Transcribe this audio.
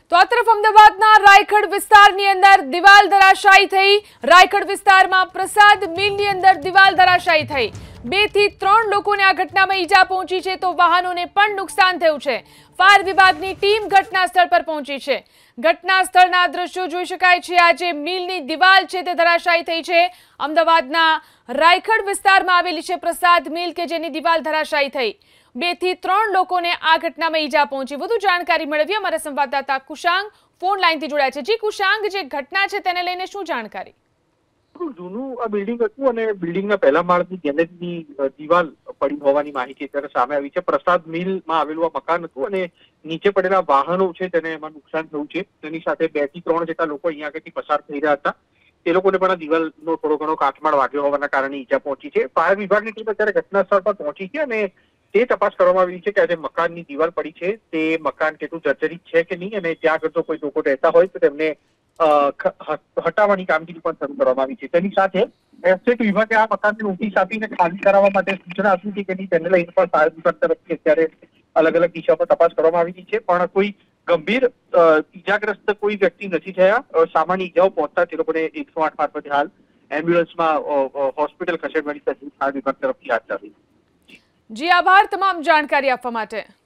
તો આ તરફ અમદાવાદના રાયગઢ વિસ્તારની અંદર દિવાલ ધરાશાયી થઈ। રાયગઢ વિસ્તારમાં પ્રસાદ મિલની અંદર દિવાલ ધરાશાયી થઈ। 2 થી 3 લોકોને આ ઘટનામાં ઈજા પહોંચી છે તો વાહનોને પણ નુકસાન થયું છે। ફાયર વિભાગની ટીમ ઘટના સ્થળ પર પહોંચી છે। ઘટના સ્થળના દ્રશ્યો જોઈ શકાય છે। આ જે મિલની દિવાલ છે તે ધરાશાયી થઈ છે। અમદાવાદના રાયગઢ વિસ્તારમાં આવેલી છે પ્રસાદ મિલ કે જેની દિવાલ ધરાશાયી થઈ। 2 થી 3 લોકોને આ ઘટનામાં ઈજા પહોંચી। વધુ જાણકારી મેળવી અમારા સંવાદદાતા કુશાંગ ફોન લાઈનથી જોડાયા છે। જી કુશાંગ, જે ઘટના છે તેને લઈને શું જાણકારી? જૂનું આ બિલ્ડિંગ હતું અને બિલ્ડિંગના પહેલા માળની ગેલેરીની દિવાલ પડી હોવાની માહિતી અત્યારે સામે આવી છે। પ્રસાદ મિલમાં આવેલું આ મકાન હતું અને નીચે પડેલા વાહનો છે તેને એમાં નુકસાન થયું છે। તેની સાથે 2 થી 3 જેટલા લોકો અહીંયા આગળથી પસાર થઈ રહ્યા હતા। તે લોકોને પણ આ દિવાલનો થોડો ઘણો કાટમાળ વાગ્યો હોવાના કારણે ઈજા પહોંચી છે। ફાયર વિભાગની ટીમ અત્યારે ઘટના સ્થળ પર પહોંચી છે અને તે તપાસ કરવામાં આવી છે કે આજે મકાનની દિવાલ પડી છે તે મકાન કેટલું જર્જરિત છે કે નહીં અને ત્યાં આગળ જો કોઈ લોકો રહેતા હોય તો તેમને હટાવવાની કામગીરી પણ શરૂ કરવામાં આવી છે। તેની સાથે એસ્ટેટ વિભાગે આ મકાનને નોટિસ આપીને ખાલી કરાવવા માટે સૂચના આપી હતી કે નહીં તેને લઈને પણ ફાયર વિભાગ તરફથી અત્યારે અલગ અલગ દિશામાં તપાસ કરવામાં આવી છે। પણ કોઈ ગંભીર ઈજાગ્રસ્ત કોઈ વ્યક્તિ નથી થયા। સામાન્ય ઈજાઓ પહોંચતા તે લોકોને 108 મારફતે હાલ એમ્બ્યુલન્સમાં હોસ્પિટલ ખસેડવાની તજવીજ ફાયર વિભાગ તરફથી હાથ ધરી। જી આભાર તમામ જાણકારી આપવા માટે।